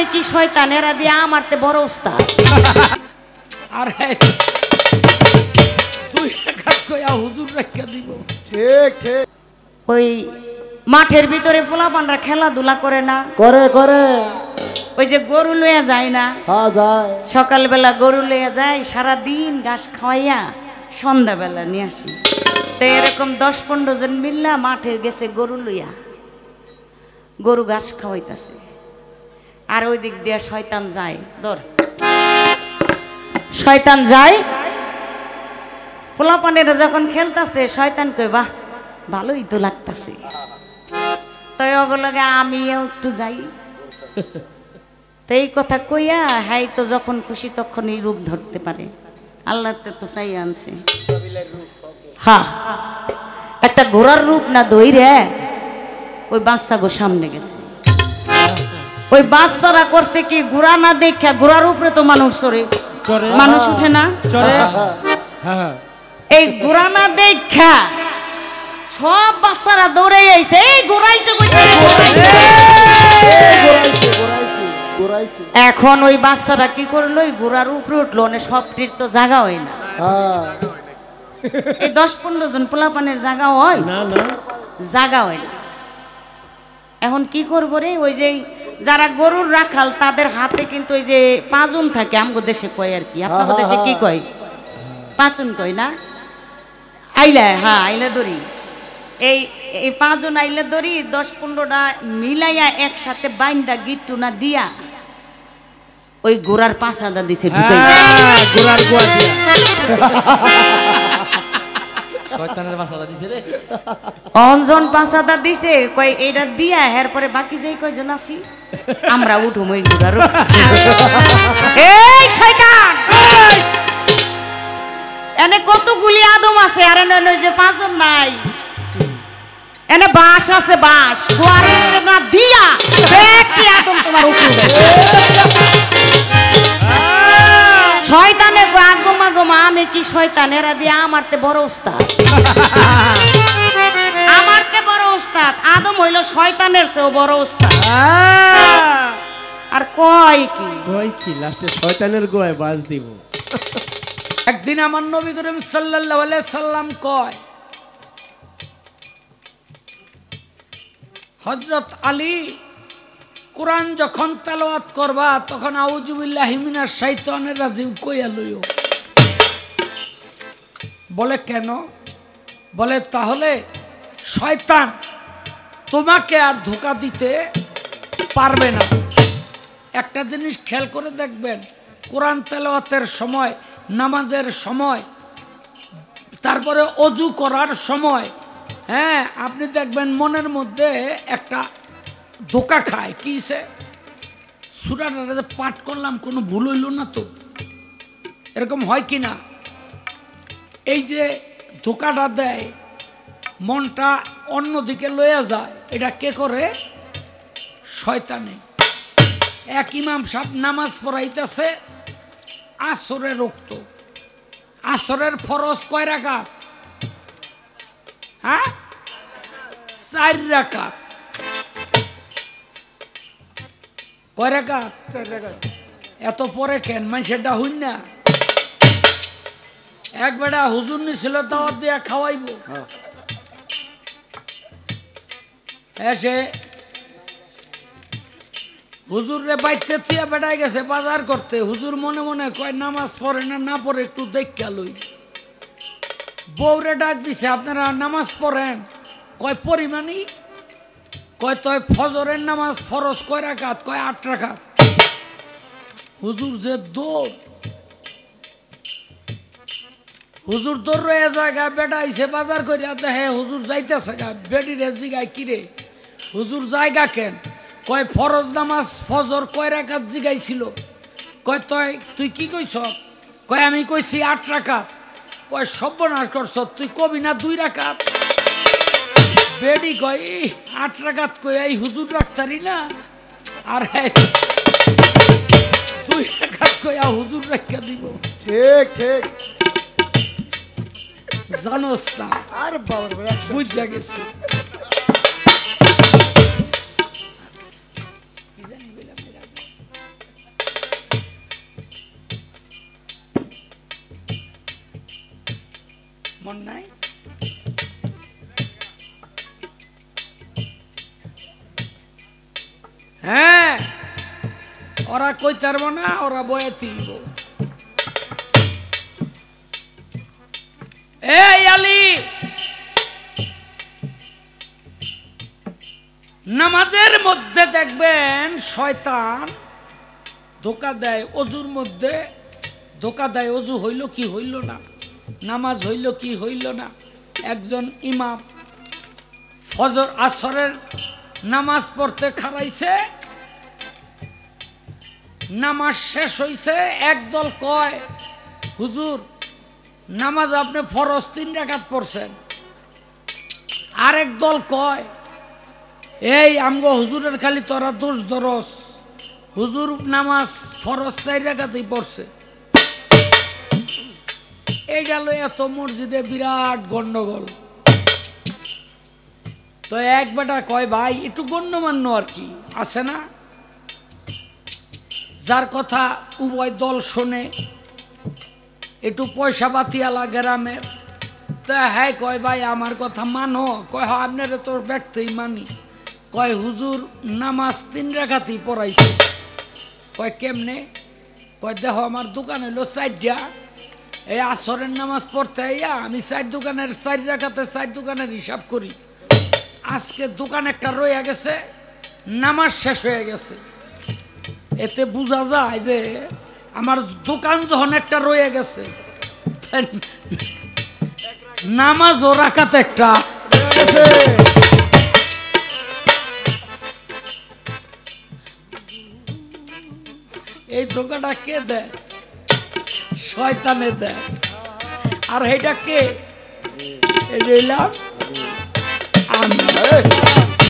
আমি কি শয়তান, এরা দিয়ে আমারতে বড় উস্তাদ। আরে তুই একাত কইয়া হুজুর রাখিয়া দিব। ঠিক ঠিক। ওই মাঠের ভিতরে পোলাপানরা খেলাধুলা করে না? করে করে। ওই যে গরু লইয়া যায় না? হ্যাঁ যায়। সকালবেলা গরু লইয়া যায়, সারাদিন ঘাস খাওয়াইয়া সন্ধ্যাবেলা নিয়ে আসি। তো এরকম 10-15 জন মিল্লা মাঠে গেছে গরু লইয়া, গরু ঘাস খাওয়াইতেছে। আর ওই দিক দিয়া শয়তান যায়, ধর শয়তান যায়। পোলাপানেরা যখন খেলতেছে, শয়তান কই বাহ ভালোই তো লাগতেছে, তো ওগুলোকে আমিও একটু যাই। তো এই কথা কইয়া হাই তো যখন খুশি তখনই রূপ ধরতে পারে, আল্লাহ তো চাই আনছে। হ্যাঁ, একটা ঘোড়ার রূপ না ধইরে ওই বাচ্চা গো সামনে গেছে। ওই বাচ্চারা করছে কি, ঘোড়া না দেখা, ঘোড়ার উপরে তো মানুষ চড়ে, মানুষ উঠে না? এই ঘোড়া না দেখা সব বাচ্চারা দৌড়ে আইছে, এই ঘোরাইছে। এখন ওই বাচ্চারা কি করলো, ওই ঘোড়ার উপরে উঠলো, সবটির তো জায়গা হয় না। এই 10-15 জন পোলাপানের জায়গা হয় না, জায়গা হয় না। এখন কি করবো রে, ওই যে যারা গরুর রাখাল তাদের হাতে কিন্তু ওই যে পাঁচন থাকে, আমগো দেশে কয় আর কি, আপনাদের দেশে কি কয়, পাঁচন কয় না? আইলা, হ্যাঁ আইলা দড়ি। এই 5 জন আইলা দড়ি 10-15টা মিলাইয়া একসাথে বাইন্দা গিট্টু না দিয়া ওই ঘোড়ার পাছাদা দিছে, ঢুকাই ঘোড়ার গোয়া দিয়া শয়তানের পাছাদা দিছে রে। অঞ্জন পাছাদা দিছে, কয় এইটা দিয়া এরপরে বাকি যেই কয়জন আছি আমরা উঠুম ওই ঘোড়ার। এই শয়তান, এনে কতগুলি আদম আছে, আর এনে যে 5 জন নাই, এনে বাঁশ আছে, বাঁশ গোয়ারে না দিয়া দেখি আদম তোমার উপরে। শয়তানে আগমা গমা, আমি কি শয়তান, এরা দিয়ে আমারতে বড় উস্তাদ, আমারতে বড় উস্তাদ। আদম হইল শয়তানের চেয়েও বড় উস্তাদ। আর কয় কি লাস্টে শয়তানের গোয়ায় বাজ দিব। একদিন আমার নবী করিম সাল্লাল্লাহু আলাইহি সাল্লাম কয়, হযরত আলী কোরআন যখন তেলাওয়াত করবা তখন আউযু বিল্লাহি মিনাশ শাইতানির রাজিম কইয়া লইও। বলে কেন? বলে তাহলে শয়তান তোমাকে আর ধোঁকা দিতে পারবে না। একটা জিনিস খেয়াল করে দেখবেন, কোরআন তেলাওয়াতের সময়, নামাজের সময়, তারপরে অজু করার সময়, হ্যাঁ আপনি দেখবেন মনের মধ্যে একটা ধোঁকা খায়। কিসে? সূরাটা পাঠ করলাম কোনো ভুল হইল না তো, এরকম হয় কি না? এই যে ধোঁকাটা দেয়, মনটা অন্যদিকে লইয়া যায়, এটা কে করে? শয়তানে। এক ইমাম সাহেব নামাজ পড়াইতেছে, আসরের রক্ত, আসরের ফরজ কয় রাকাত? হ্যাঁ 4 রাকাত। কয় রাকাত? 4 রাকাত। এত পরে কেন? মানুষেরটা হইন না। এক বেটা হুজুর নিছিল, দাওয়াত দিয়া খাওয়াইব, এসে হুজুর রে বাইতে থিয়া বেটাই গেছে বাজার করতে। হুজুর মনে মনে কয় নামাজ পড়ে না, না পড়ে একটু দেখা লই। বউরে ডাক দিছে, আপনারা নামাজ পড়েন? কয় পরিমাণই। কয় তয় ফজরের নামাজ ফরজ কয় রাকাত? কয় 8 রাকাত। হুজুর যে দৌড়, হুজুর দৌড় রয়ে জায়গা, বেটা আইসে বাজার করিয়া দেখে হুজুর যাইতেছে গা। বেটি রে জিগায়, কিরে হুজুর জায়গা কেন? কয় ফরজ নামাজ ফজর কয় রাকাত জিগাইছিল। কয় তুই কি কইছ? কয় আমি কইছি 8 রাকাত। কয় সর্বনাশ করছ, তুই কবি না 2 রাকাত? বেডি কয় 8 রাকাত কই এই হুজুর রাখতারি না, আর 2 রাকাত কইয়া হুজুর রাখা দিব। ঠিক ঠিক জানোস না? আর বাবা বুঝা গেছে। নাই হ্যাঁ ওরা কইতে পারবো না ওরা বয়ে তুলব এই আলী নামাজের মধ্যে দেখবেন শয়তান ধোকা দেয় অজুর মধ্যে ধোকা দেয় অজু হইল কি হইল না নামাজ হইল কি হইল না একজন ইমাম ফজর আসরের নামাজ পড়তে খারাইছে নামাজ শেষ হইছে একদল কয় হুজুর নামাজ আপনি ফরজ 3 রাকাত পড়ছেন আরেক দল কয় এই আমগো হুজুরের খালি তোরা দোষ দরস হুজুর নামাজ ফরজ 4 রাকাতই পড়ছে এই গেল এত মসজিদে বিরাট গন্ডগোল তো এক বেটা কয় ভাই একটু গণ্যমান্য আর কি আছে না যার কথা উভয় দল শোনে একটু পয়সা বাতিওয়ালা গ্রামের তা হ্যাঁ কয় ভাই আমার কথা মানো কয় হ্যাঁ আপনারা তোর ব্যক্তই মানি কয় হুজুর নামাজ 3 রাকাতই পড়াইছে কয় কেমনে কয় দেখো আমার দোকান হইলো 4টা এই আসরের নামাজ পড়তে আইয়া আমি 4 দোকানের 4 রাকাতে 4 দোকানের হিসাব করি আজকে দোকান একটা রয়ে গেছে নামাজ শেষ হয়ে গেছে এতে বোঝা যায় যে আমার দোকান যখন একটা রয়ে গেছে নামাজ ও রাকাত একটা এই দোকানটা কে দেয় শয়তানে দেয় আর এইটা কে এই আমি